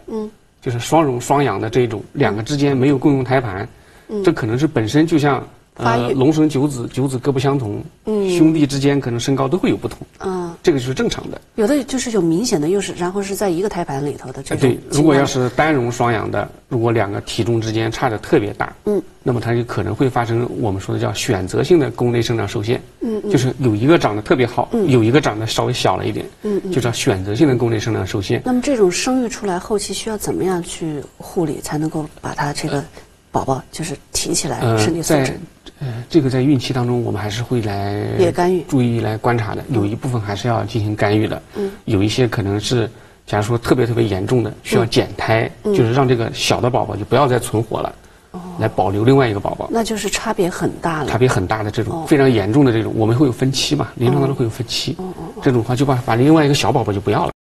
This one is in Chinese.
就是双荣双养的这种，两个之间没有共用胎盘，这可能是本身就像龙生九子，九子各不相同，兄弟之间可能身高都会有不同，这个就是正常的。 有的就是有明显的优势，然后是在一个胎盘里头的这种。 对，如果要是单荣双养的，如果两个体重之间差的特别大，那么它就可能会发生我们说的叫选择性的宫内生长受限，就是有一个长得特别好，有一个长得稍微小了一点，就叫选择性的宫内生长受限。 那么这种生育出来后期需要怎么样去护理，才能够把它这个宝宝就是提起来身体素质？ 这个在孕期当中，我们还是会来也干预， 注意来观察的。有一部分还是要进行干预的。有一些可能是，假如说特别严重的，需要减胎，就是让这个小的宝宝就不要再存活了，来保留另外一个宝宝。 那就是差别很大了。 差别很大的这种非常严重的这种，我们会有分期嘛，临床当中会有分期。这种的话就把另外一个小宝宝就不要了。